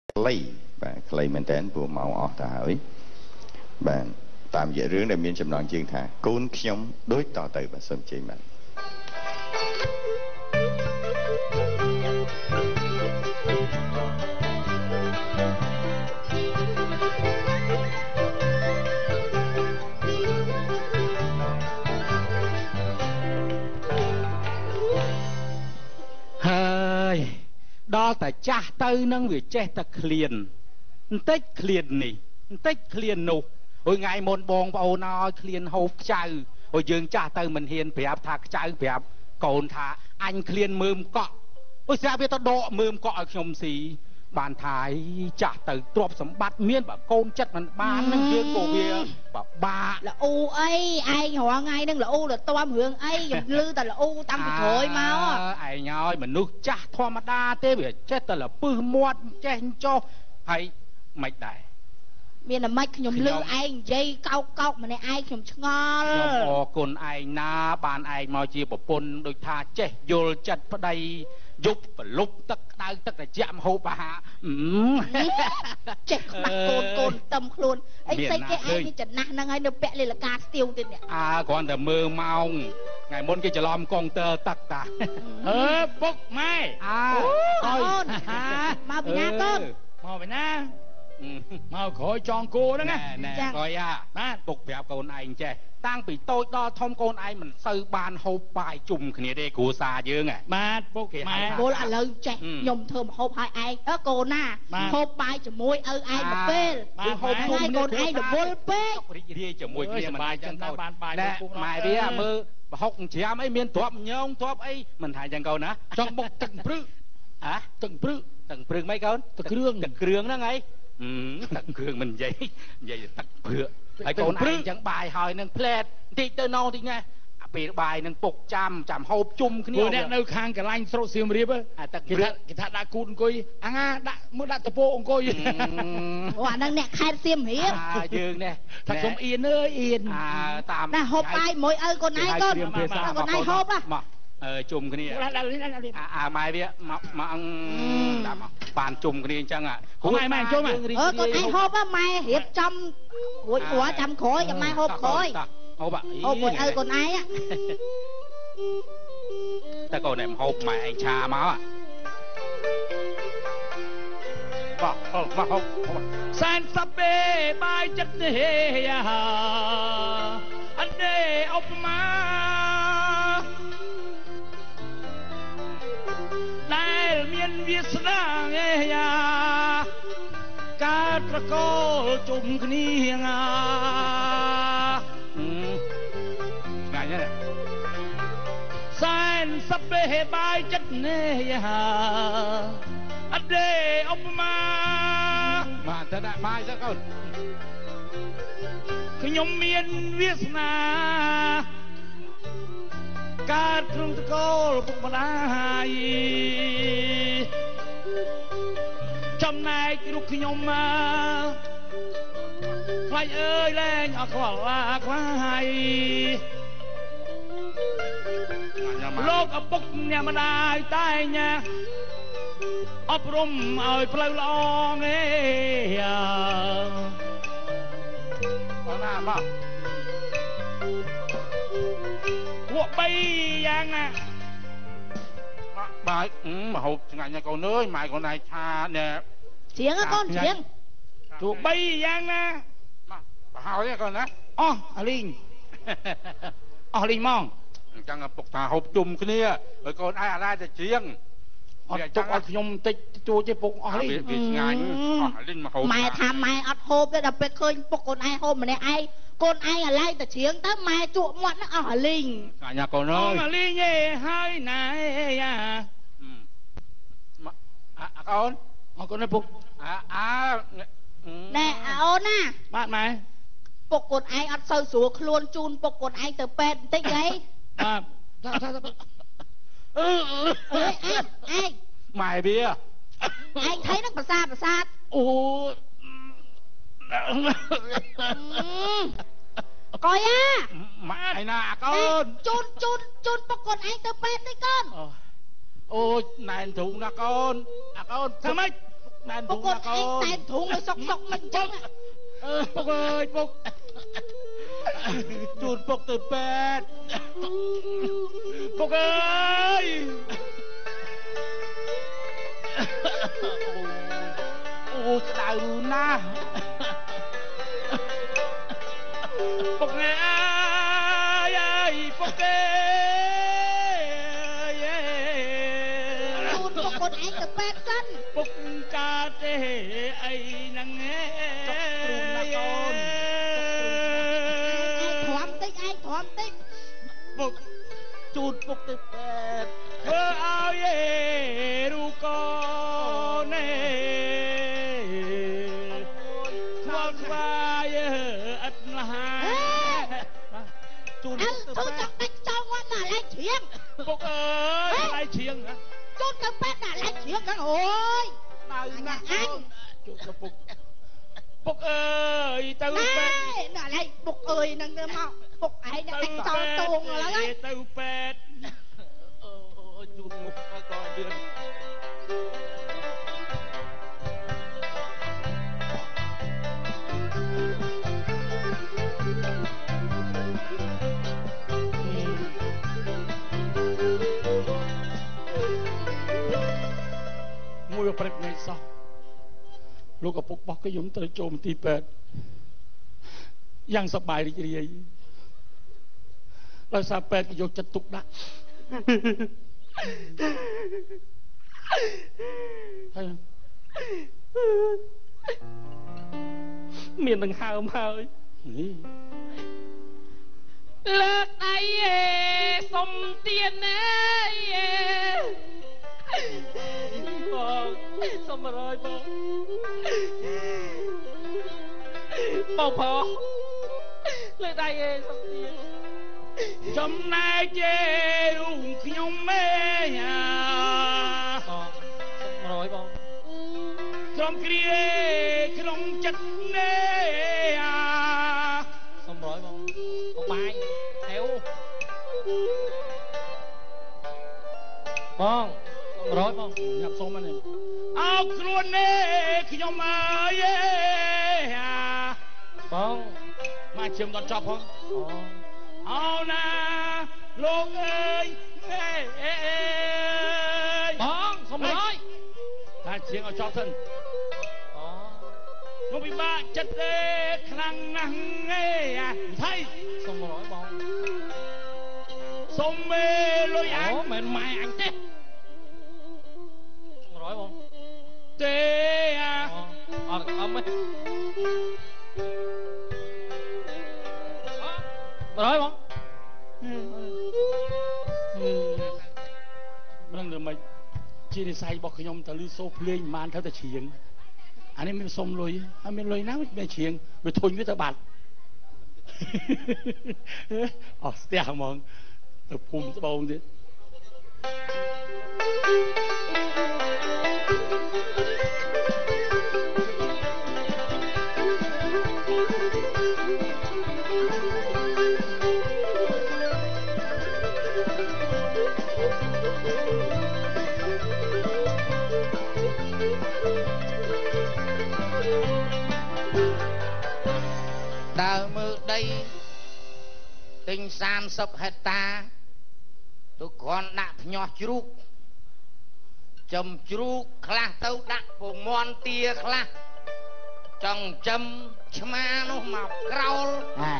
ខ្លីបាទខ្លីមែនតើព្រោះមកអស់ទៅហើយបាទតាមរយៈរឿងដែលមានចំណងជើងថាកូនខ្ញុំដូចតទៅបាទសូមជ័យបាទហើយដល់តែចាស់ទៅនឹងវាចេះតែឃ្លានបន្តិចឃ្លាននេះបន្តិចឃ្លាននោះហើយថ្ងៃមុនបងប្អូនឲ្យឃ្លានហូបខ្ចៅហើយយើងចាស់ទៅមិនហ៊ានប្រាប់ថាខ្ចៅប្រាប់កូនថាអញឃ្លានមើមកក់អូស្រាប់វាទៅដកមើមកក់ឲ្យខ្ញុំស៊ីបានថាចាស់ទៅទ្រព្យសម្បត្តិមានបើកូនចិត្តមិនបាននឹងយើងក៏វាបបាក់ល្អូអីឯងរងថ្ងៃនឹងល្អូទៅតាមរឿងអីខ្ញុំលឺតែល្អូតាំងពីក្រោយមកឯងឲ្យមនុស្សចាស់ធម្មតាទេវាចេះតែលពឹសមាត់ចេះចុះហើយមិនដែរមានតែមិនខ្ញុំលឺឯងនិយាយកោកម្នាក់ឯងខ្ញុំឆ្ងល់ខ្ញុំអរគុណឯងណាបានឯងមកជាប្រពន្ធដូចថាចេះយល់ចិត្តប្តីយប់ប្រលប់ទឹកក្តៅទឹកត្រជាក់មហូបអាហារចេះខ្មាស់កូនទឹមខ្លួនអីផ្សេងគេឯងនេះចំណាស់ហ្នឹងហើយនៅពាក់លេលកាស្ទៀវទៀតនេះគ្រាន់តែមើលម៉ោងថ្ងៃមុនគេច្រឡំកុងទ័រទឹកតាពុកម៉ែអូនមកពីណាកូនមកពីណាមកក្រោយចងគោហ្នឹងណាក្រោយបាទពុកប្រាប់កូនឯងចេះតាំងពីតូចដល់ធំកូនឯងមិនសូវបានហូបបាយជុំគ្នាទេគ្រួសារយើងបាទពុកម៉ែពលឥឡូវចេះខ្ញុំធ្វើម្ហូបឲ្យឯងកូនណាហូបបាយជាមួយឪឯងទៅពេលហូបហើយកូនឯងរវល់ពេករីករាយជាមួយគ្នាមិនអាចចឹងទៅបានបាយពុកម៉ែវាមើលប្រហុកច្រាមអីមានទ្រពញងទ្រពអីមិនថាចឹងកូនណាចង់បុកទឹកព្រឹកទឹកព្រឹកមិនកូនទឹកគ្រឿងហ្នឹងហីទឹកគ្រឿងមិននិយាយទឹកព្រឹកហើយកូនឯងចឹងបាយហើយនឹងផ្លែតបន្តិចទៅណោបន្តិចណាពេលបាយនឹងពុកចាំហូបជុំគ្នាពួកអ្នកនៅខាងកន្លែងស្រុកសៀមរាបទឹកគេថាដាក់គូតអង្គុយអាងាដាក់មើលដាក់តពោអង្គុយអូអាហ្នឹងអ្នកខេត្តសៀមរាបយើងនេះថាខ្ញុំអៀនអើយអៀនតាមណាហូបបាយមួយឪកូនឯងកូនឯងហូបជុំគ្នាម៉ែវាមកដាក់មកបានជុំគ្នាអញ្ចឹងគ្រូម៉ែជុំកូនឯងហូបម៉ែរៀបចំរួចព្រោះចាំក្រោយចាំម៉ែហូបក្រោយហូបមួយឪកូនឯងតែកូនឯងហូបម៉ែឯងឆាមកហូបសែនសាប់េបាយចិត្តហេអត់ទេឧបមាដែលមានវាសនាការប្រកលជុំគ្នាថ្ងៃនេះសែនសាប់េបាយចិត្តអត់ទេឧបមាបាទទៅដាក់បាយទៅកូនខ្ញុំមានវាសនាកើតក្នុងតកូលពុកម្ដាយចំណែករូបខ្ញុំខ្លាចអើយលែងអត់ខ្វល់ខ្លាយលោកឪពុកអ្នកម្ដាយតែញ៉ាអប់រំឲ្យផ្លូវល្អបងណាមកពួកបីយ៉ាងណាបាយមកហូបឆ្ងាញ់ណាកូនអើយម៉ែកូនឯងឆានេះច្រៀងកូនច្រៀងពួកបីយ៉ាងណាមកហើយកូនណាអស់អាលីងអស់លីងហ្មងអញ្ចឹងពុកថាហូបជុំគ្នាហើយកូនឯងអាដែរតែច្រៀងអត់ទុកឲ្យខ្ញុំតិចជួយទេពុកអស់លីងវាឆ្ងាញ់អស់លីងមកហូបម៉ែថាម៉ែអត់ហូបទេដល់ពេលឃើញពុកកូនឯងហូបម្នាក់ឯងកូនឯងអាឡៃតែច្រៀងទៅម៉ែជក់មាត់អស់អាលីងឆ្ងាញ់ណាកូនអើយអាលីងឯហើយណែកូនអរគុណណាពុកណែអូនណាបាទម៉ែពុកកូនឯងអត់សូវស្រួលខ្លួនជូនពុកកូនឯងទៅពេទ្យបន្តិចហីបាទថាឯងម៉ែវាឯងថៃនឹងប្រសាទអូកយម៉ែឯណាកូនជូនពុកកូនឯងទៅពេទ្យនេះកូនអូណែនទ្រូងណាកូនកូនធ្វើម៉េចពុកកូនឯងតែធុងសុកសុកមិនចឹងពុកអើយពុកជូនពុកទៅពេទ្យពុកអើយអូស្ដៅណាស់ពុកអើយពុកអើយជូនពុកកូនឯងទៅពេទ្យសិនពុកកើតទេអីហ្នឹងគ្រូណាកូនទ្រាំតិចឯងទ្រាំតិចពុកជូនពុកទៅពេទ្យធ្វើឲ្យរូកូនខ្វល់ស្វាយអត់ណាជូនពុកទៅពេទ្យធ្វើចង់ដាច់ចោលងាត់ណាឡៃជ្រៀងពុកអើយឡៃជ្រៀងជូនទៅពេទ្យណាឡៃជ្រៀងហ្នឹងអូយដៅណាស់អញជូនទៅពុកពុកអើយទៅពេទ្យណាឡៃពុកអើយហ្នឹងទៅមកពុកឯងដាច់ចោលតួងឡើយទៅពេទ្យជូនមុខក៏ឌឿនមួយព្រឹកថ្ងៃសោះលោកឪពុករបស់ខ្ញុំត្រូវចូលមន្ទីរពេទ្យយ៉ាងសប្បាយរីករាយដោយសារពេទ្យគេយកចិត្តទុកដាក់ហើយមានដង្ហើមហើយលើកដៃសុំទៀនបងសុំ100បងផងលើកដៃសុំទៀនចំណែករូបខ្ញុំ100បងក្រុមគ្រាក្នុងចិត្តសុំ100បងបងបាយហេវបង100បងញ៉ាំសុំហ្នឹងអោខ្លួនខ្ញុំអើយបងមកជិមដល់ចប់ផងអូណាលោកអើយបងសុំ100ថាជាងឲ្យចប់សិនខ្ញុំពិបាកចិត្តទេខ្លាំងណាស់ថៃសុំ100បងសុំលុយអញមិនម៉ែអញទេ100បងទេអត់អមទេ100បងមិនដឹងមិនជានិស័យរបស់ខ្ញុំតើលឺសូភ្លេងមិនបានទៅតែច្រៀងអានេះមានសុំលុយហើយមានលុយណាមិនច្រៀងវាធុញវាទៅបាត់អស់ស្ទះហ្មងទៅភូមិស្បូងទៀតដើរមើលដីទិញ30ហិកតាទៅគ្រាន់ដាក់ភ្ញាស់ជ្រូកចំជ្រូកខ្លះទៅដាក់ពងមាន់ទាខ្លះចង់ចំឆ្មានោះមកក្រោល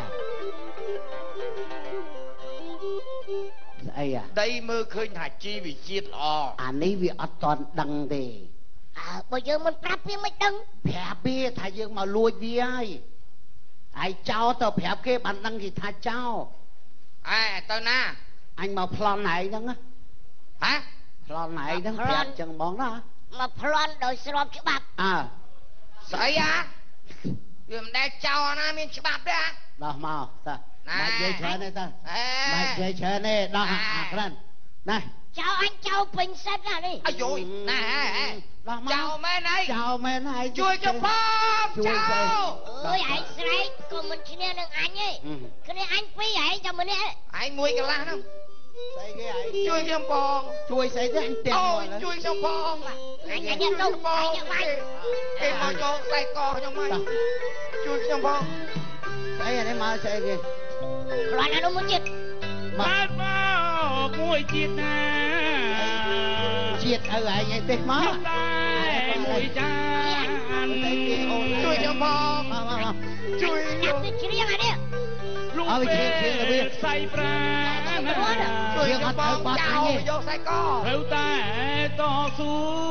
ស្អីដីមើលឃើញថាជីវជាតិល្អអានេះវាអត់តន់ដឹងទេបើយើងមិនប្រាប់វាមិនដឹងប្រាប់វាថាយើងមកលួចវាហើយឯចោលទៅប្រាប់គេបានដឹងគេថាចោលទៅណាអញមកប្លន់ឯងហ្នឹងហ៎ប្លន់ឯងហ្នឹងប្រាប់ចឹងហ្មងណាមកប្លន់ដោយស្របច្បាប់ស្អីវាមិនដែលចោលណាមានច្បាប់ទេដោះមកតើបាច់និយាយច្រើនទេតើបាច់និយាយច្រើនទេដោះអាក្រាន់ណាចៅអញចៅពេញសិនណានេះអាយយណាដោះមកចៅមែនហើយចៅមែនហើយជួយចុះផងចៅអើយឯងស្រែកក៏មិនឈ្នះនឹងអញទេគ្នាអញពីរឯងចាំម្នាក់ឯងមួយកន្លះហ្នឹងស្អីគេឯងជួយខ្ញុំបងជួយស្អីទេអញទាំងមកជួយខ្ញុំបងអញយកទៅគេមកយកខ្សែកខ្ញុំមកជួយខ្ញុំបងស្អីអានេះមកស្អីគេគ្រាន់តែនោះមួយទៀតបាទមកមួយទៀតណាជាតិឪឯងឯទេមកតែមួយចានជួយខ្ញុំបងជួយខ្ញុំទៅច្រៀងអានេះលោកខ្សែប្រាណជួយខ្ញុំបងចោលយកខ្សែកត្រូវតែតស៊ូ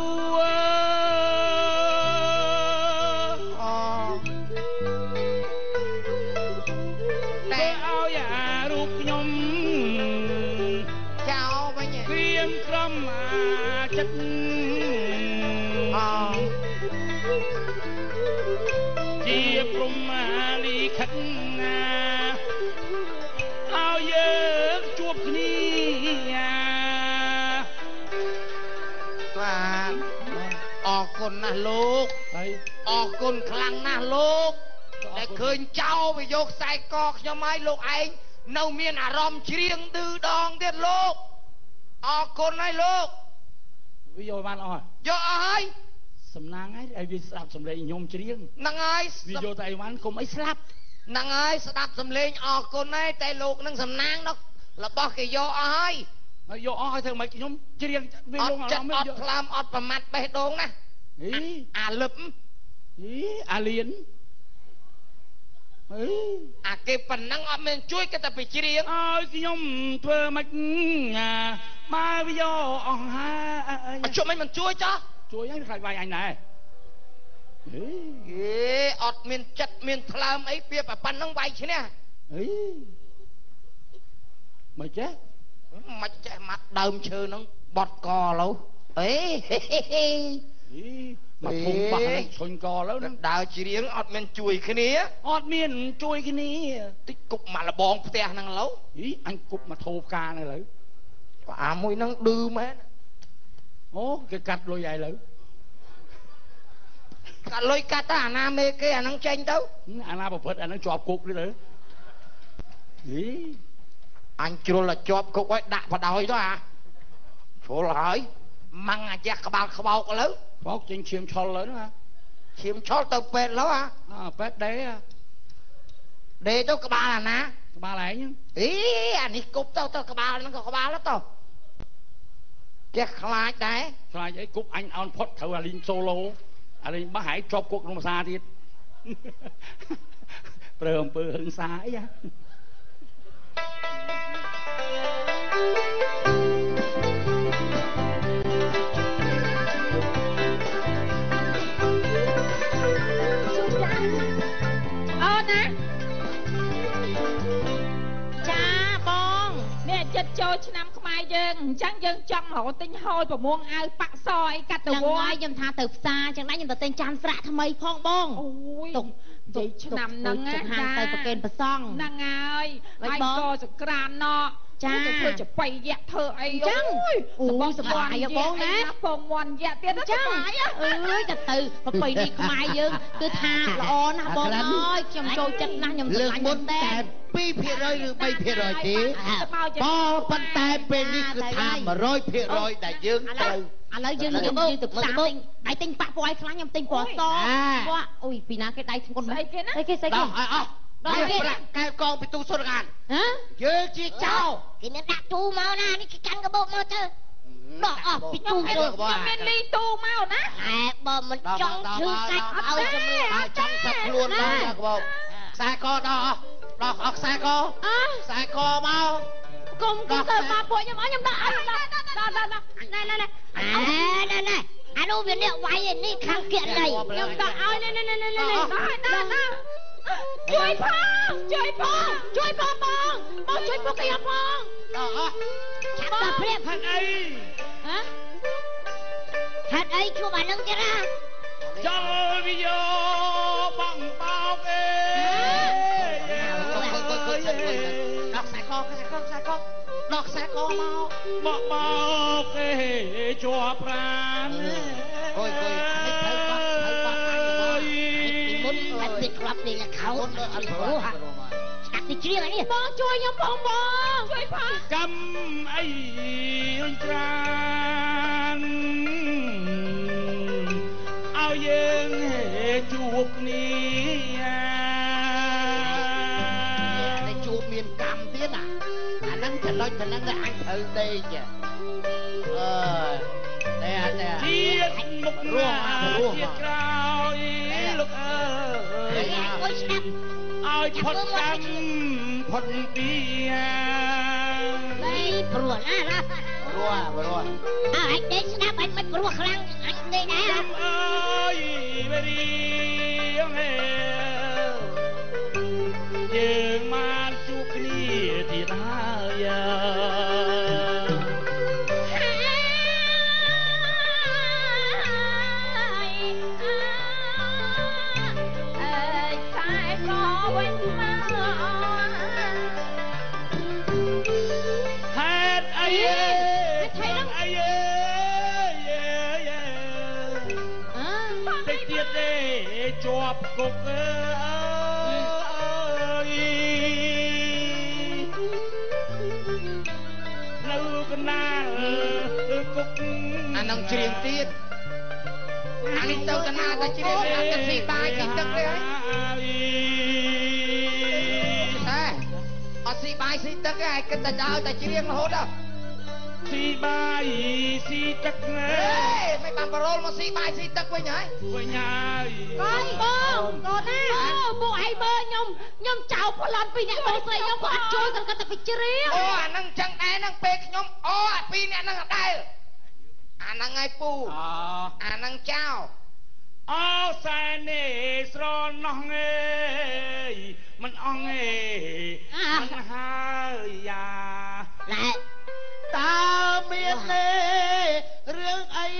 តែឲ្យអារូបខ្ញុំចោលវិញព្រៀមក្រំចិត្តជាព្រំលីខិតណាឲ្យយើងជួបគ្នាបាទអរគុណណាស់លោកហើយអរគុណខ្លាំងណាស់លោកដែលឃើញចោលវាយកខ្សែកខ្ញុំឲ្យលោកឯងនៅមានអារម្មណ៍ច្រៀងឌឺដងទៀតលោកអរគុណហើយលោកវាយកបានអស់យកអស់ហើយសំណាងហើយឲ្យវាស្ដាប់សំឡេងខ្ញុំច្រៀងហ្នឹងហើយវាយកតែអីវ៉ាន់កុំអីស្លាប់ហ្នឹងហើយស្ដាប់សំឡេងអរគុណហើយតែលោកនឹងសំណាងនោះរបស់គេយកអស់ហើយហើយយកអស់ហើយធ្វើម៉េចខ្ញុំច្រៀងវាអលត់ងអារចិត្តម្មណ៍អត់ថ្លើមអត់ប្រមាត់បេះដូងណាហីអាលឹបអាលៀនហីអាគេប៉ុណ្ណឹងអត់មានជួយគេតែពីច្រៀងឲ្យខ្ញុំធ្វើម៉េចបើវាយកអស់ហើយអត់ជួយមិនជួយចោះជួយឲ្យខ្លាចវាយអញដែរហីអត់មានចិត្តមានថ្លើមអីពីប៉ុណ្ណឹងវាយឈ្នះហីមិនចេះមិនចេះមកដើមឈើហ្នឹងបត់កឡូវអេមកធំបាក់ហ្នឹងឈុញកលើហ្នឹងដើរច្រៀងអត់មានជួយគ្នាអត់មានជួយគ្នាតិចគប់មកលបងផ្ទះហ្នឹងឡូវហីអញគប់មកធូផ្កាហ្នឹងឥឡូវអាមួយហ្នឹងឌឺមែនអូគេកាត់លុយឯឡូវកាត់លុយកាត់ទៅអាណាមេគេអាហ្នឹងចេញទៅអាណាប្រព្រឹត្តអាហ្នឹងជាប់គុកនេះទៅហីអញជ្រុលតែជាប់គុកឲ្យដាក់បដ ாய் ទៅអាជ្រុលហើយម៉ាំងអាចេះក្បាលខ្បោកឥឡូវបោកចេញឈាមឆុលលើហ្នឹងឈាមឆុលទៅពេទ្យឡូវអាប៉ែតដេដេទៅក្បាលអាណាក្បាលឯងអីអានេះគប់ទៅក្បាលហ្នឹងក៏ក្បាលទៅចេះខ្លាចដែរខ្លាចអីគប់អញអោនផុតត្រូវអាលីងសូឡូអាលីងបោះហើយជាប់គុកក្នុងភាសាទៀតប្រើអំពើហឹង្សាអីហ៎អូនណាចាបងនេះចិត្តចូលឆ្នាំខ្មែរយើងអញ្ចឹងយើងចង់រកទិញហូលប្រមួងអាវប៉ាក់សអីកាត់ទៅវត្តខ្ញុំថាទៅផ្សារអញ្ចឹងដែរខ្ញុំទៅទិញចានស្រាក់ថ្មីផងបងអូយទុកនិយាយឆ្នាំហ្នឹងហាងទៅប្រកេនប្រសង់ហ្នឹងហើយហើយក៏សក្រានណោចាធ្វើចបៃយៈធ្វើអីអញ្ចឹងអូសប្បាយបងណាពងមន់យៈទៀតអញ្ចឹងអើយទៅប្រពៃនេះខ្មែរយើងគឺថាល្អណាស់បងអើយខ្ញុំចូលចិត្តណាស់ខ្ញុំស្រឡាញ់តែ 2% ឬ 3% ទេប៉ុន្តែពេលនេះគឺថា 100% ដែលយើងត្រូវឥឡូវយើងទៅផ្សារដៃទិញប៉ាក់ពណ៌ឲ្យខ្លាំងខ្ញុំទិញពណ៌សអូយពីណាគេដៃធ្ងន់ស្អីគេណាស្អីគេដល់ឲ្យអស់ដល់គេកែកងពីទូសុរកានយើងជាចោលគេមានដាក់ទូមកណានេះគេកាន់កបោកមកទៅដកអស់ពីទូទៅខ្ញុំមានលីទូមកណាហែបើមិនចង់ឈឺសាច់ឲ្យជំនួសចង់សឹកខ្លួនដល់កបោកខ្សែកដល់អស់ខ្សែកខ្សែកមកគុំទៅមកពួកខ្ញុំខ្ញុំដាក់ឲ្យដល់ណែអានោះវាអ្នកវាយនេះខាងគៀននេះខ្ញុំដាក់ឲ្យណែជួយផងបងជួយពួកខ្ញុំផងឆាប់ទៅព្រៀបហេតុអីហេតុអីជួបអានឹងទៀតណាចូលវាយកបងបោកអេដល់ខ្សែកដល់ខ្សែកមកបោកអេជាប់ប្រាណអើយមិនត្រូវគាត់អញទៅពីមុនតែពីក្លាប់នេះខោអត់ព្រោះឆាក់តិចជ្រៀងអានេះបងជួយខ្ញុំផងបងជួយផងកំអីរុញច្រានឲ្យយើងជួបគ្នាតែជួបមានកម្មទៀតអាហ្នឹងចំណុចទៅហ្នឹងតែអញត្រូវដេកតែជាតិមុខរស់ជាតិក្រោយលោកអើយអើយស្ដាប់ឲ្យផុតកម្មផុតពីព្រោះណាព្រោះអើអញដេកស្ដាប់អញមិនព្រោះខ្លាំងអញដេកដែរកំអើយវេរីយើងបានជួបគ្នាទៀតហើយជាប់គុកអើយនៅកណ្ដាលគុកអានឹងច្រៀងទៀតអានេះទៅកណ្ដាលតែច្រៀងអត់ទៅស៊ីបាយស៊ីទឹកទេហើយអត់ស៊ីបាយស៊ីទឹកទេឲ្យគិតតែដល់តែច្រៀងរហូតដល់ស៊ីបាយស៊ីទឹកមិនបានបរោលមកស៊ីបាយស៊ីទឹកវិញហើយកូនបងកូនណាពួកឯងមើលខ្ញុំចោលប្លន់ពីអ្នកបងស្រីខ្ញុំក៏អត់ជួយគាត់តែពីជ្រៀងអូអានឹងចឹងដែរនឹងពេលខ្ញុំអូអាពីរអ្នកនឹងអត់ដែរអានឹងឲ្យពូអានឹងចោលអូសែននេះស្រណោះអើយមិនអងអើយមិនហើយយ៉ាណែតើមានទេរឿងអី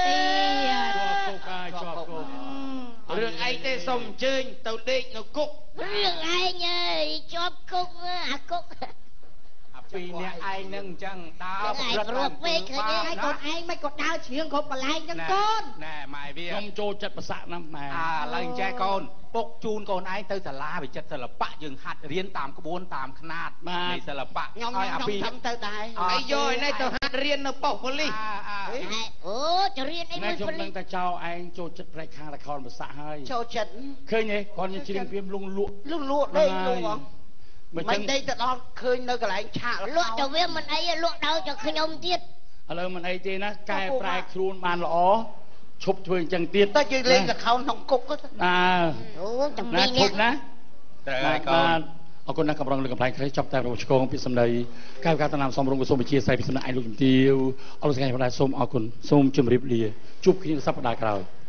ជាប់គុករឿងអីទេសូមអញ្ជើញទៅដេកនៅគុករឿងឯងអើយជាប់គុកអាគុកអាពីរអ្នកឯងនឹងអញ្ចឹងដើរប្រព្រឹត្តពេកឃើញឯងកូនឯងមិនក៏ដើរច្រៀងគ្រប់កន្លែងចឹងកូនណែម៉ែវាខ្ញុំចូលចិត្តប្រសាណាស់ម៉ែឥឡូវចេះកូនពុកជូនកូនឯងទៅសាលាវិចិត្រសិល្បៈយើងហាត់រៀនតាមក្បួនតាមខ្នាតនៃសិល្បៈខ្ញុំអាពីរទៅដែរអីយកឯនេះទៅហាត់រៀននៅប៉ុស្តិ៍ប៉ូលីសអូចរៀនអីមួយប៉ូលីសខ្ញុំនឹងតែចោលឯងចូលចិត្តផ្នែកខាងល្ខោនប្រសាហើយចូលចិត្តឃើញទេគាត់ញ៉ាំច្រៀងព្រាមលក់ដេកលោកបងមិនដេកទៅដល់ឃើញនៅកន្លែងឆាកលក់ទៅវាមិនអីលក់ដល់ទៅខ្ញុំទៀតឥឡូវមិនអីទេណាកែប្រែខ្លួនបានល្អឈប់ធ្វើអញ្ចឹងទៀតតែយើងលេងល្ខោនក្នុងគុកអូចាំពីនេះណាត្រូវហើយកូនអរគុណណាស់កំរងលើកំ pl ែងខ្លីចាប់តែរងឆ្កងពីសម្ដីកែវការតំណាំសំរងសូមវិជាស្អីពីសំណាក់ឯងលោកជំទាវអរលោកស្រីផងដែរសូមអរគុណសូមជម្រាបលាជួបគ្នាសប្តាហ៍ក្រោយ